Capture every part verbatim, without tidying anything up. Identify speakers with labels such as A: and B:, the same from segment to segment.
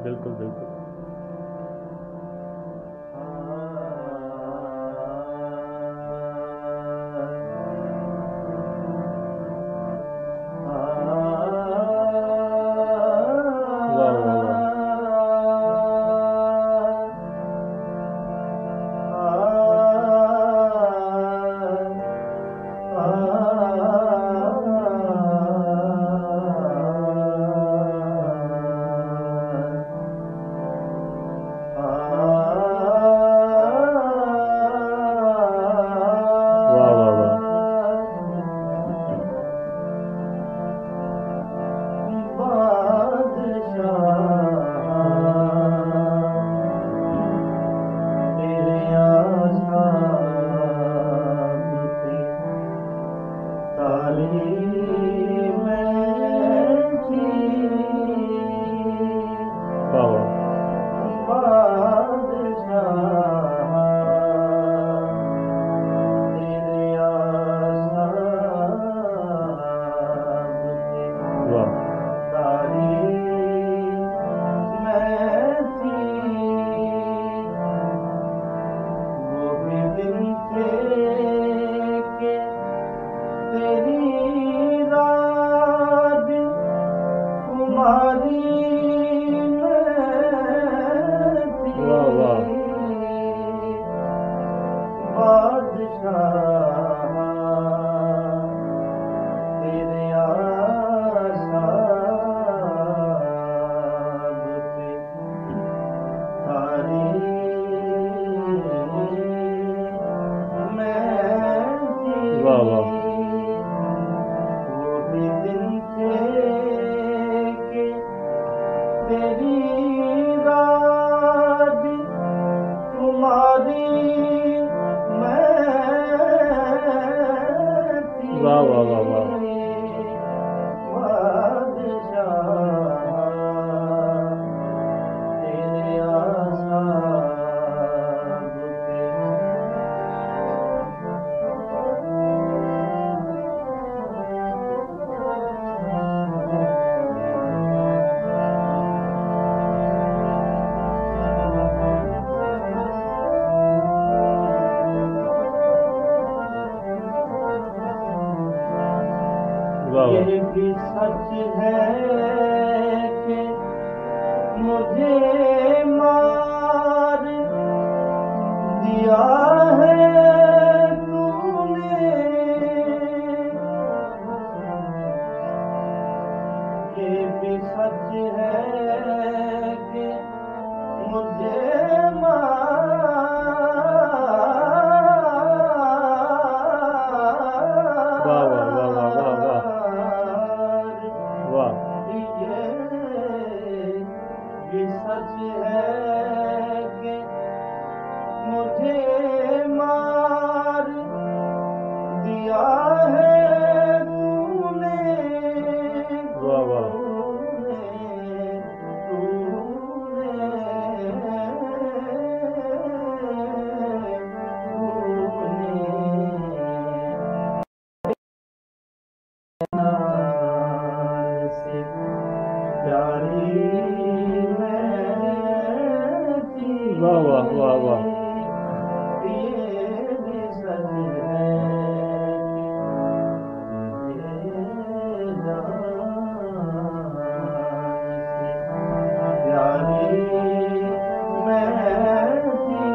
A: बिल्कुल बिल्कुल। वाह वाह वाह। वाह वाह वाह। वाह वाह। वाह वाह वाह। वाह वाह। वाह वाह वाह वाह। वाह वाह।
B: ये भी सच है कि मुझे मार दिया है तूने, ये भी सच है कि मुझे मार
A: वाह वाह वाह वाह वाह वाह। वाह
B: ये सच है कि मुझे मार दिया है तूने,
A: वाह वाह।
B: तूने, तूने से प्यारी मैं थी,
A: वाह वाह वाह वाह।
B: ये भी सच है कि मुझे जान से प्यारी मैं थी।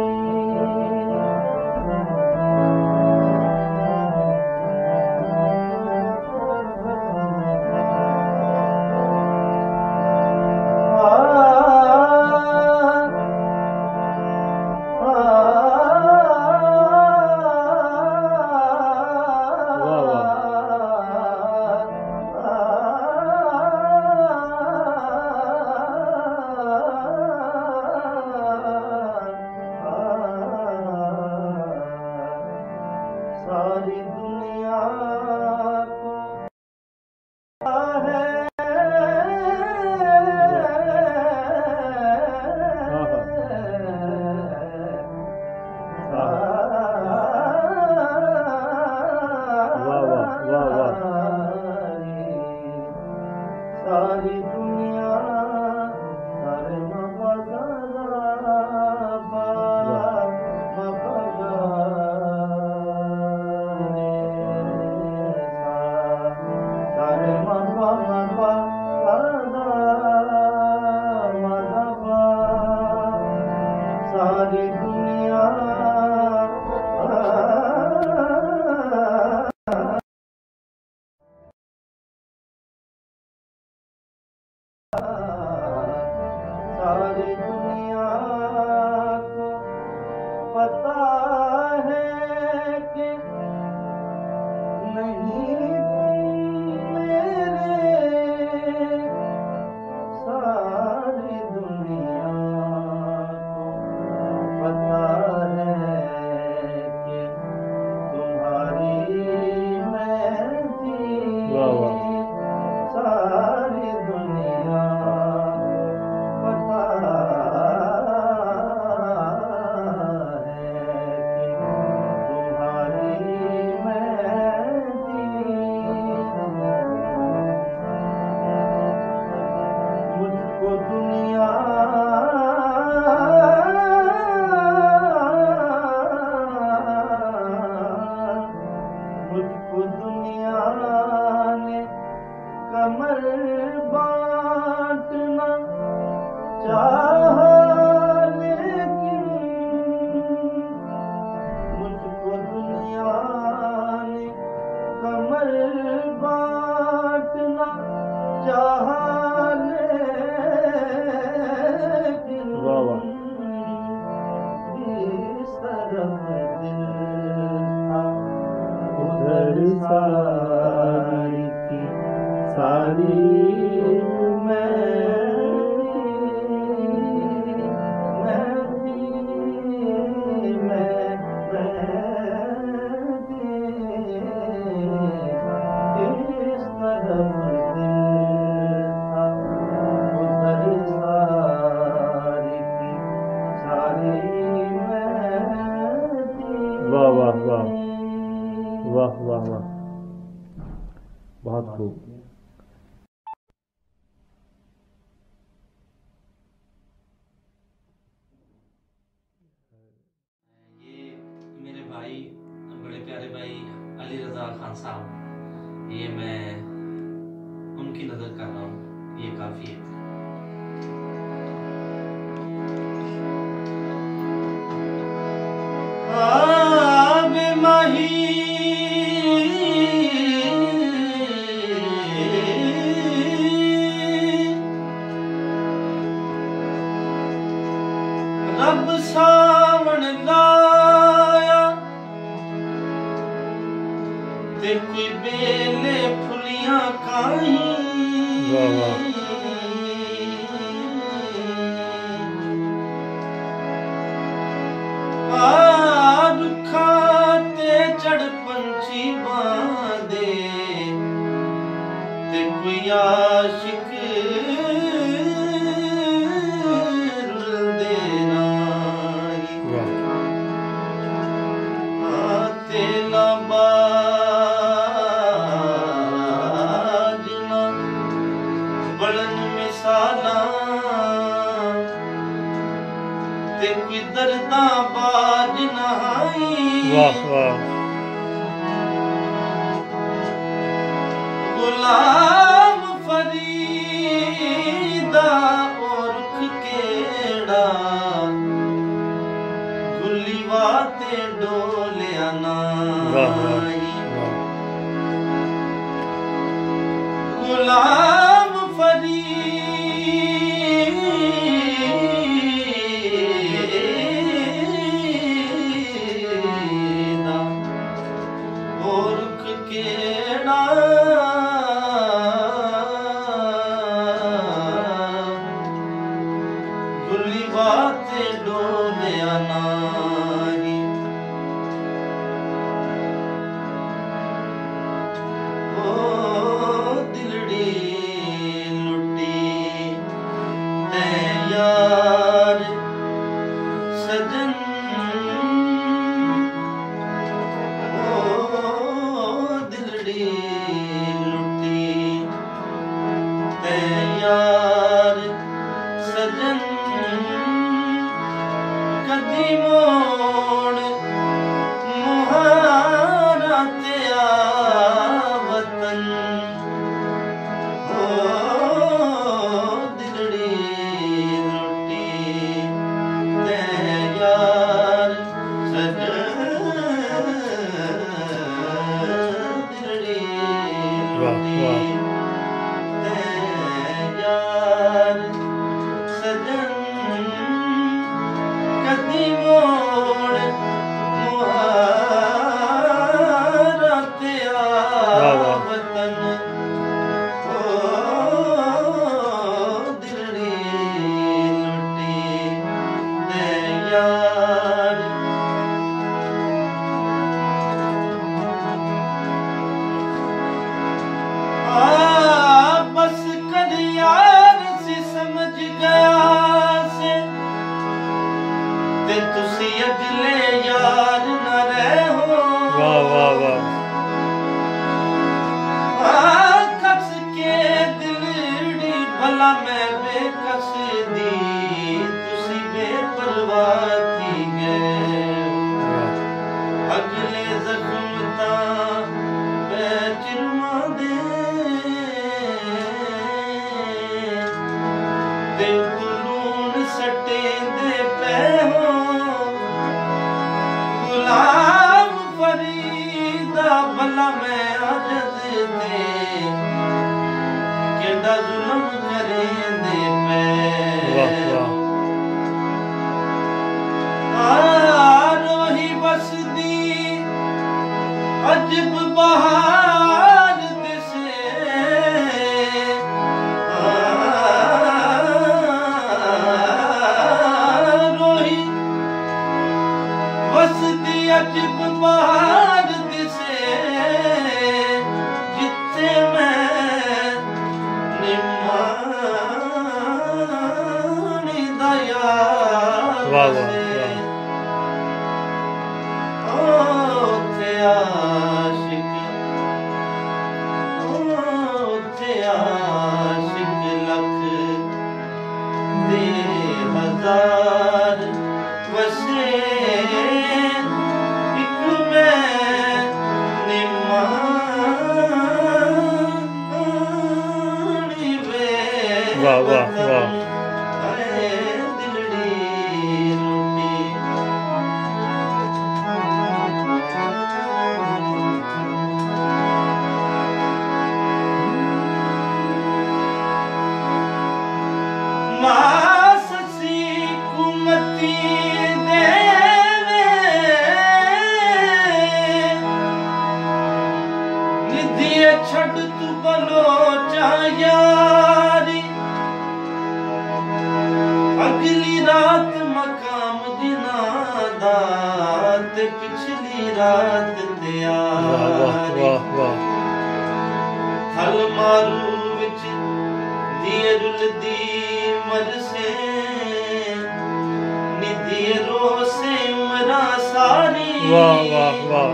A: वाह वाह।
B: सारी दुनिया को है
A: हाँ हाँ। हाँ हाँ। वाह वाह वाह वाह।
B: सारी दुनिया सारे सारी की सारी
A: वाह वाह वाह वाह वाह वाह, बहुत खूब।
C: ये मेरे भाई, बड़े प्यारे भाई अली रजा खान साहब, ये मैं उनकी नजर कर रहा हूँ, ये काफी है। आबे माही रब सावण लाया ते कोई बेले फुलियां काई।
A: वाह वाह,
C: रुखा ते चढ़ पंछी बांधे ते कोई आशिक रुलदे नाई। ते लाबाजना बड़न मिसाला ते कोई दर्दा बाज नहाई।
A: वाह वाह,
C: गुलाम फरीदा और रुख केड़ा गुली वाते डोलिया नाई। गुलाम फरीदा और रुख केड़ा गुली बाते डोलिया नाई। ओ दिलड़ी लुटी ते यार सजन, ओ दिलड़ी लुटी ते यार सजन कदी मोड़ मुहारा ते आ वतन। ओ दिलड़ी लुटी ते यार सजन, दिलड़ी
A: वाह वाह,
C: लुटी ते यार सजन कदी मोड़ मुहारा ते आ वतन। ओ दिलड़ी लुटी ते यार आ बस कर यार सी समझ गया से ते तुसी अगले यार न रहो।
A: वाह वाह वाह,
C: कस के दिलड़ी भला मैं बेकस दी तुसी बेपरवाह थी गए। अगले जख्म ता मैं चिरमा दे ते लून सटे दे पे हो। गुलाम फरीदा भला मैं आजद दे केड़ा जुल्म करे दे पे।
A: वाह वाह,
C: आ रोही बस दी अजब बहार दिसे रोही वसदी अजब बहार दिसे जिथे मैं निमानी दया
A: वाह वाह
C: आशिक ओथे आशिक लख दे हजार वसे एक मैं निमानी वे
A: वाह वाह वाह
C: माससी कुमती देवे निधिए छड़ तू बलोचा यारी अगली रात मकाम दिनादा ते पिछली रात तैयारी
A: वाह वाह
C: थल मारू विच दिए रुलदी मरसे निधि रोसे उमरा सारी
A: वाह वाह वाह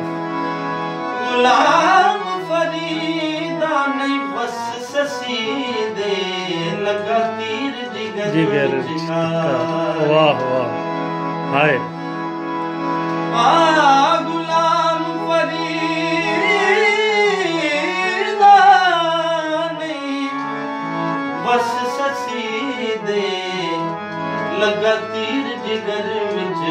C: गुलाम फरीदा नहीं बस ससी दे लगा तीर जिगर
A: जिगर
C: विच
A: वाह वाह हाय
C: आ गुलाम फरीदा नहीं बस ससी दे लगा तीर जिगर विच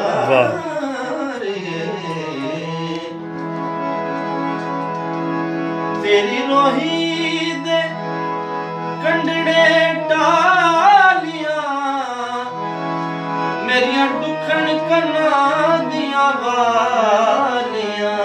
C: तेरी रोही दे कंडड़े टालियां मेरियां दुखन कन्ना दियां वालियां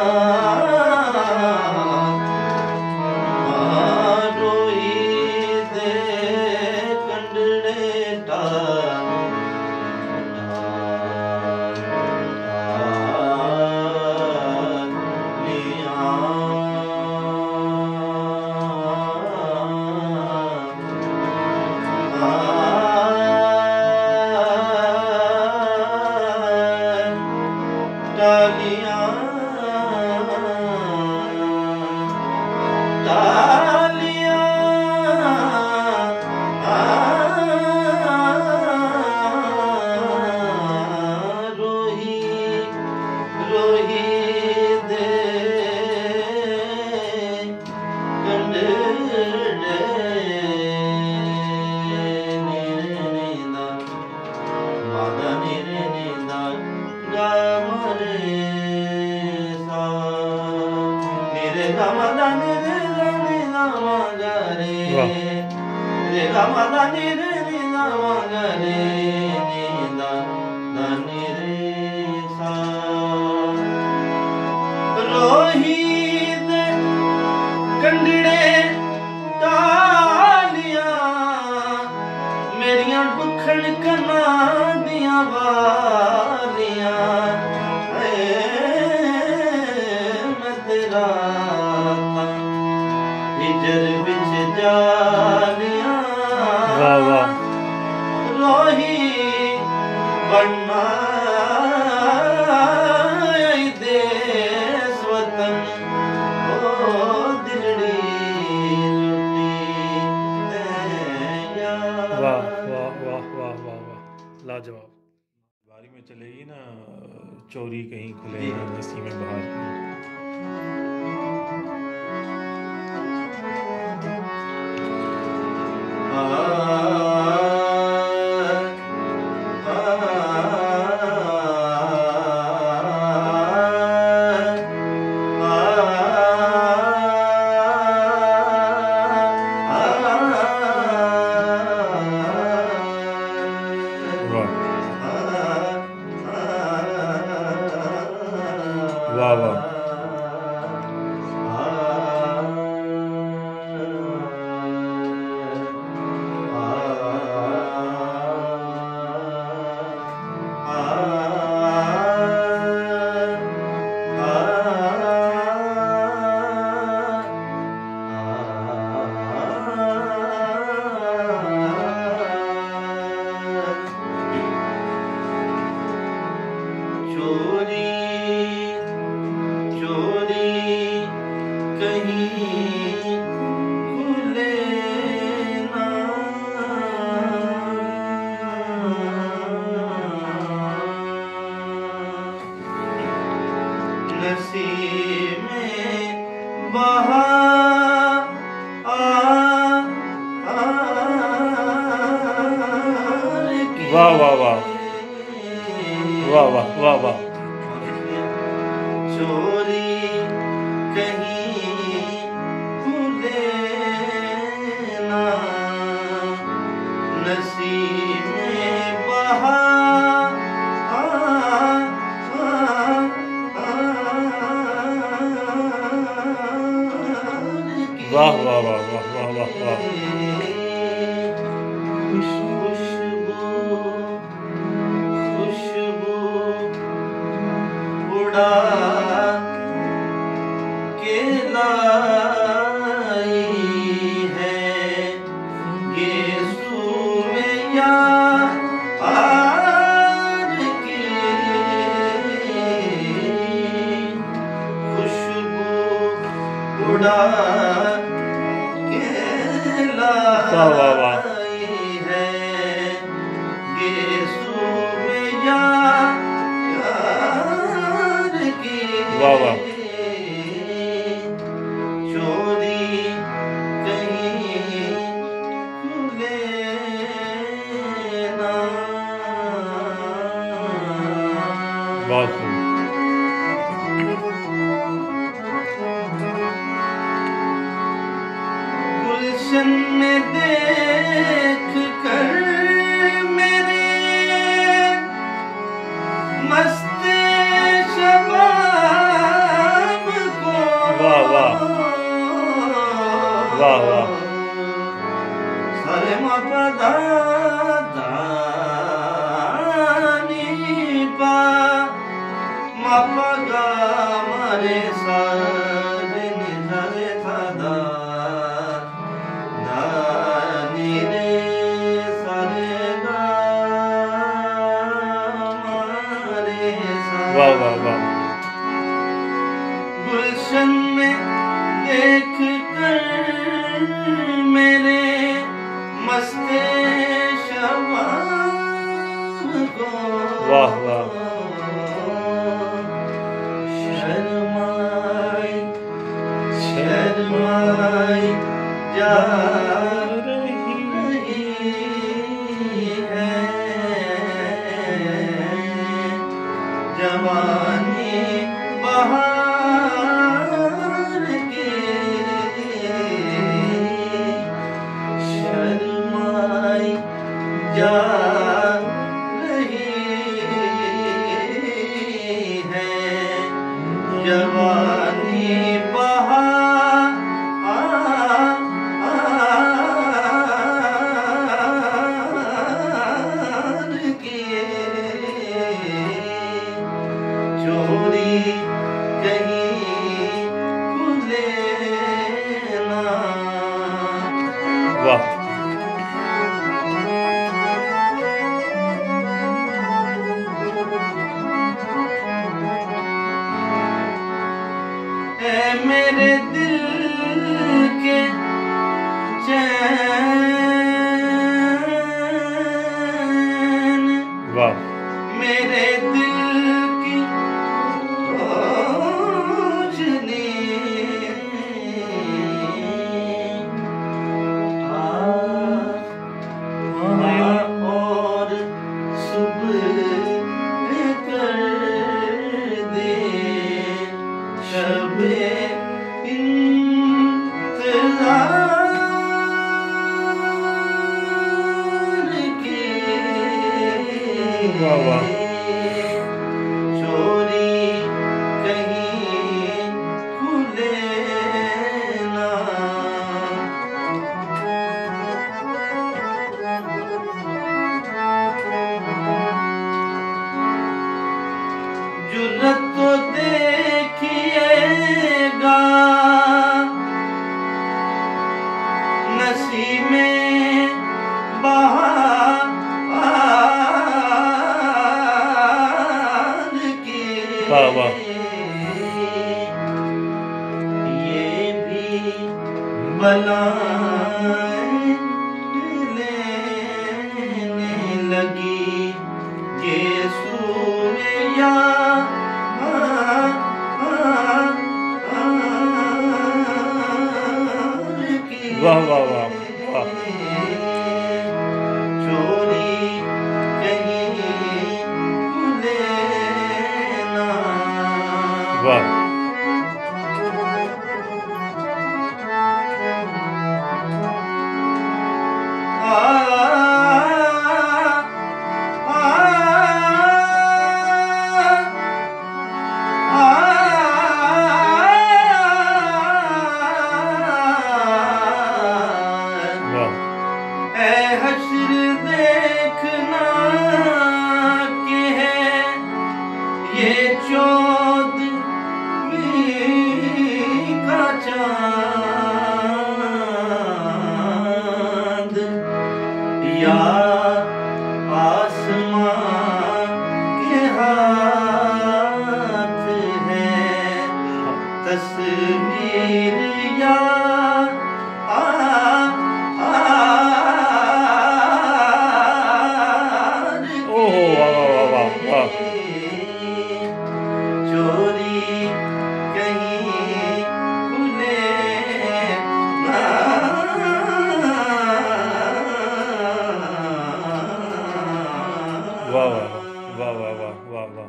A: लाजवाब। बारी में चलेगी ना चोरी कहीं खुले नसीब में बाहर वाह
C: कहीं खुले ना नसीब में बहार की
A: वाह वाह वाह वाह वाह वाह वाह
C: चोरी कहीं खुले ना नसीब में बहार की
A: वाह वाह वाह वाह वाह वाह वाह
C: खुशबू खुशबू उड़ा के लाई है ये सुमैया हार की खुशबू उड़ा के
A: वाह वाह वाह
C: लाई है ये सुमैया हार की
A: वाह वाह
C: चोरी कहीं खुले ना
A: बहुत खूब
C: गुलशन में देख कर मेरे मस्ते शबाब को
A: वाह वाह वाह वाह
C: सारे मापा दानी पा मापा गा मारे सारे निजारे था दानी रे सारे गा मारे
A: वाह वाह वाह
C: गुलशन में देख कर मेरे मस्ते शबाब को
A: वाह वाह
C: शर्माई शर्माई जा रही है जवानी बहार की शर्माई जा रही है जवानी बहार की चोरी कहीं खुले ना
A: वाह
C: ऐ मेरे दिल के चैन
A: वाह
C: मेरे दिल की रोशनी आ और सुबह कर दे शबे इंतजार की
A: वाह वाह
C: चोरी कहीं खुले ना जुर्रत तो देखिए बलाएं लेने लगी यीशु या
A: वाह वाह वाह वाह
C: चोरी कहीं खुले ना
A: वाह
C: तस्वीर या आ, आ,
A: ओह वाह वाह वाह वाह
C: चोरी कहीं खुले ना
A: वाह वाह वाह वाह वाह वाह वाह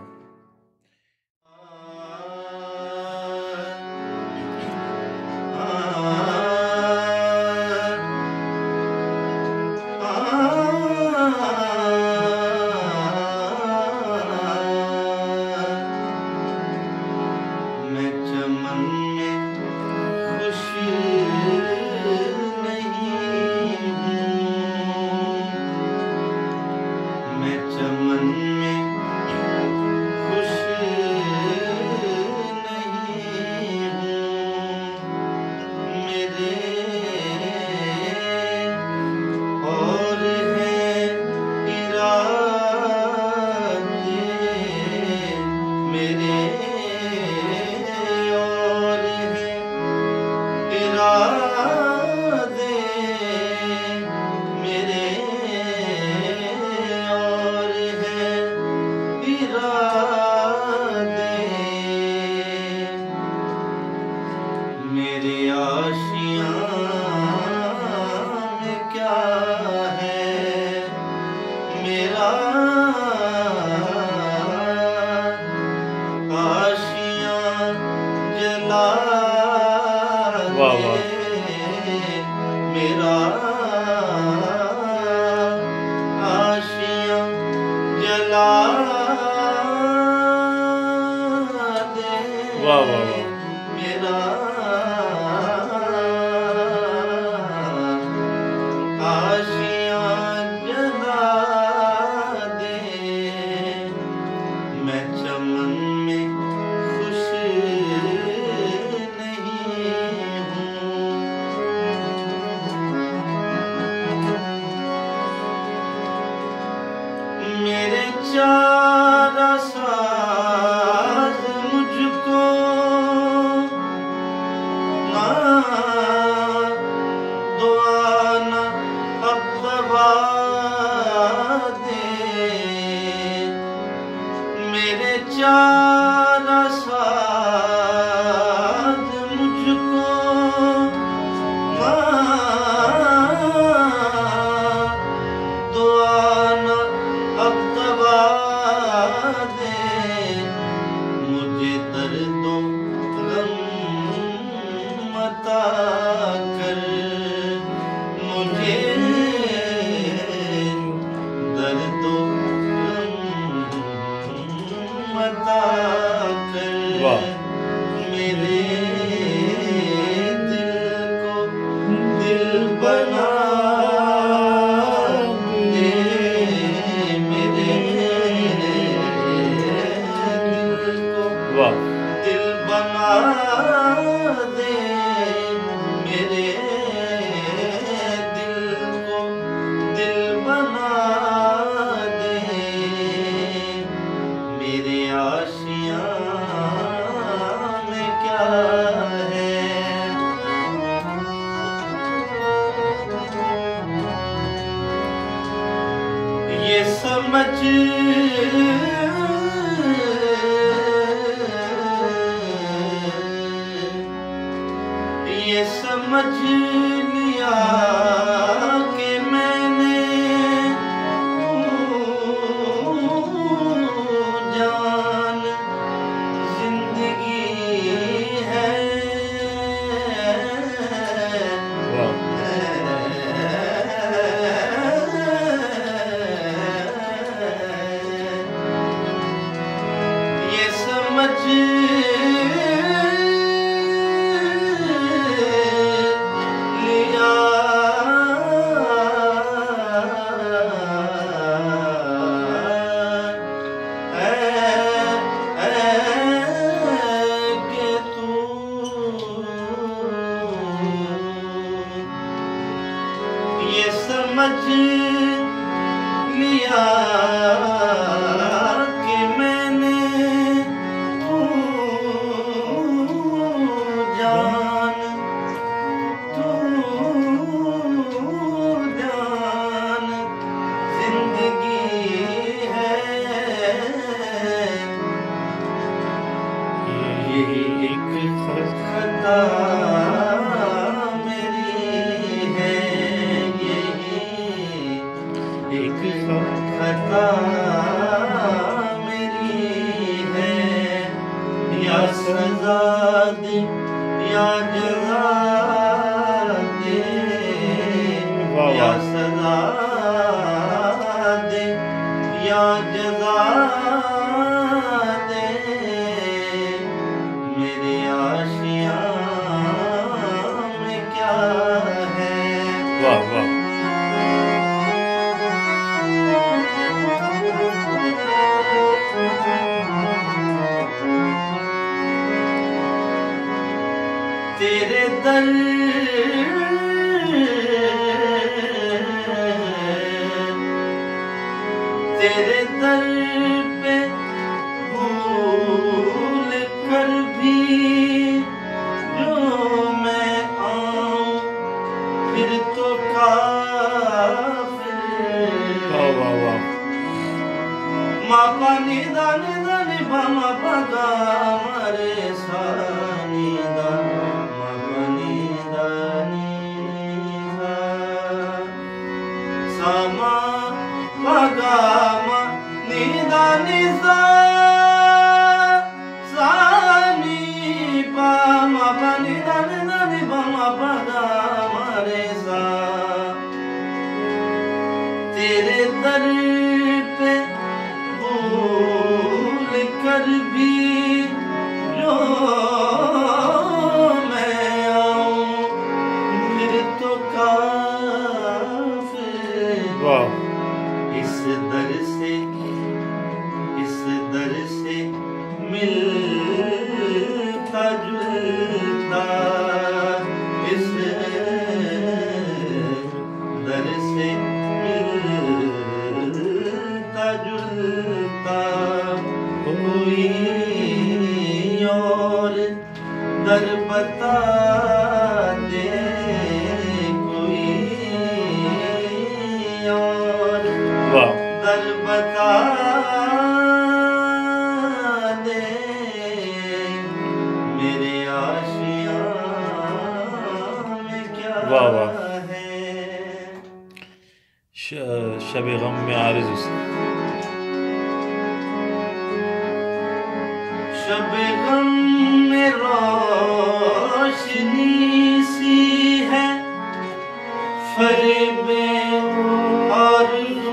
C: मैं चमन में खुश नहीं हूँ मैं चमन में खुश नहीं हूँ मेरे और हैं इरादे मेरे और हैं इरादे मेरे और हैं इरादे मेरे आशियाँ में क्या है मेरा आशियाँ जला
A: वाह वाह
C: दे मेरा आशियाँ जला दे
A: वाह वाह वाह
C: मेरा आशियाँ जला दे मैं चमन में खुश नहीं हूँ मेरे चारा साज मुझको ना दुआ ना अब दबा दे मेरे चारा साज मुझको ना दुआ ना अब दबा दे मुझे दर्दों गम मता कर मुझे दर्दों गम मता कर
A: वाह
C: मेरे दिल को दिल बना दे मेरे दिल को
A: वाह
C: दिल बना दे मेरे दिल को दिल बना दे मेरे आशियाँ में क्या है समझ ये समझ लिया कि मैंने जान जिंदगी है ये समझ ये समझ लिया कि मैंने तू जान तू जान जिंदगी है यही एक खता खता मेरी है या सजा दे या जज़ा दे या सजा दे या जज़ा दे मेरे आशियाँ में क्या है।
A: वाह वाह
C: तेरे दर तेरे दर पे भूल कर भी जो मैं आऊं फिर तो काफिर।
A: वाह वाह वाह
C: मा पानी दाने दाने बामा पगा मारे सानी दा sama pagama nida nisa sani pama pani dani dani pama pagama re sa तेरे दर पे भूल कर भी जो मैं आऊं फिर तो का इस दर से इस दर से मिलता जुलता इस दर से मिलता जुलता कोई और दर बता दे दर बता दे मेरे आशियाँ में क्या है।
A: शब गम में आरज़ू से
C: शब गम में रोशनी सी है फरेबे और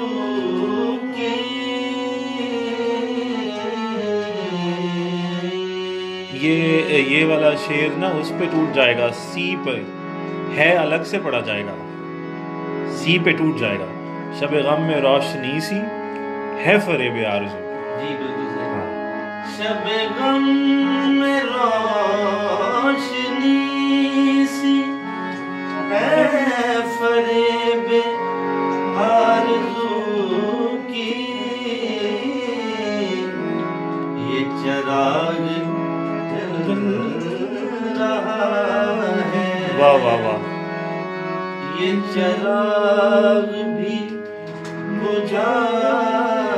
A: ये ये वाला शेर ना उस पे टूट जाएगा, सी पे है अलग से पढ़ा जाएगा, सी पे टूट जाएगा। शब गम में रोशनी सी है फरेबे आरज़ू।
C: जी बिल्कुल सही। शब गम में रोशनी सी है फरेबे आरज़ू की ये चराग
A: वाह वाह वाह
C: ये चराग भी बुझा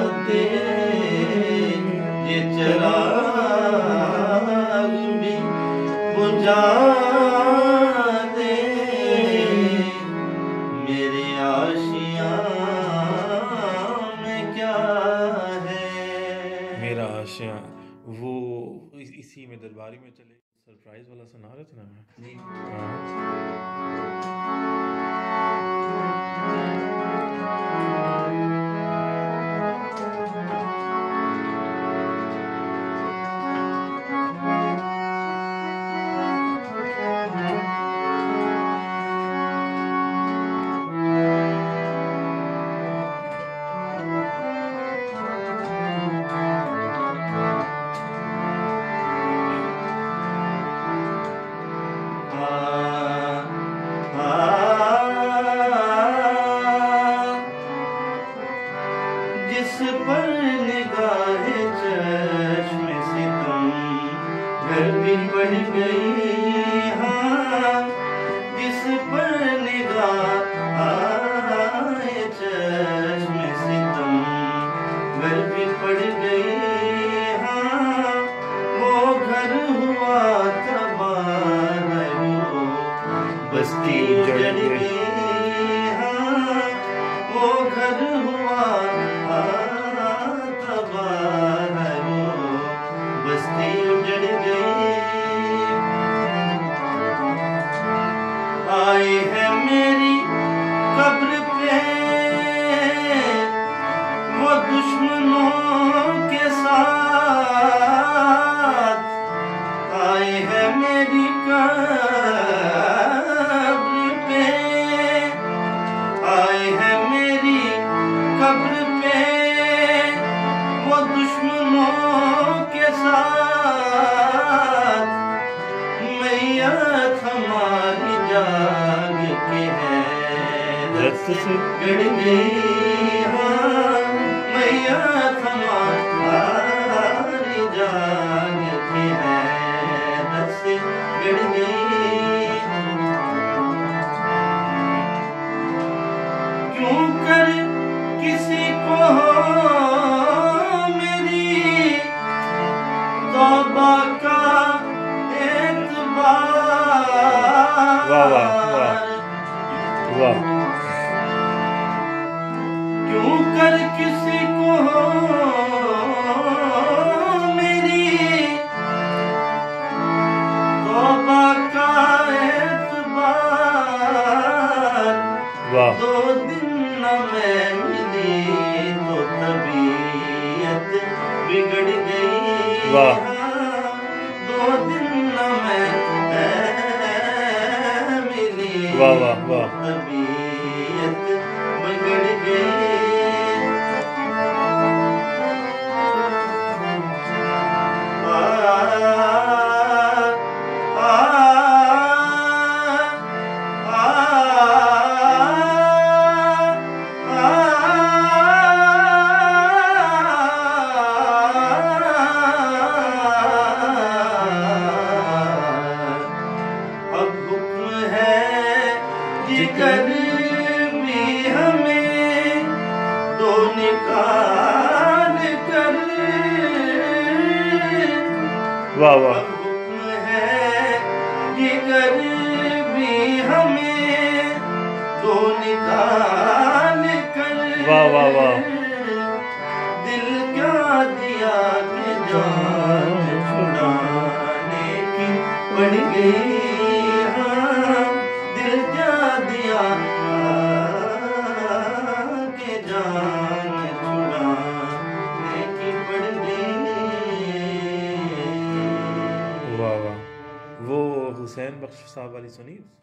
C: बुझा दे मेरे आशियां में क्या है।
A: मेरा आशियां वो इस, इसी में दरबारी में चले सरप्राइज वाला सुना रहे थे ना मैं
C: जी जिस पर निगाहे चश्मे सितम घर भी पड़ गई। हाँ जिस पर निगाहे चश्मे सितम घर भी पड़ गई। हाँ वो घर हुआ तबाह है वो बस्ती उजड़ गई। हाँ वो घर हुआ आए है मेरी कब्र पे वो दुश्मनों के साथ। आए है मेरी कब्र पे आए है मेरी कब्र पे वो दुश्मनों के साथ। मैयत हमारी जाग के है रस से गड़ गई। हाँ मैयत हमारी जाग के है रस से गड़ गई। क्यों कर किसी को मेरी तौबा का
A: वाह वाह वाह वाह।
C: क्यों कर किसी को मेरी तौबा का एतबार। दो दिन न मैं मिली तो तबीयत बिगड़ गई।
A: वाह
C: दो दिन न मैं
A: वाह वाह वाह
C: तबीयत बिगड़ गई। आ, आ, आ, अब हुक्म है जिगर भी हमें दो निकाल कर।
A: वाह वाह।
C: हुक्म है जिगर भी हमें दो निकाल कर।
A: वाह वाह वाह।
C: दिल क्या दिया कि जान छुड़ाने की पड़ गई। दिया के जान छुड़ाने की पड़ गई।
A: वाह वाह। वो हुसैन बख्श साहब वाली सुनी।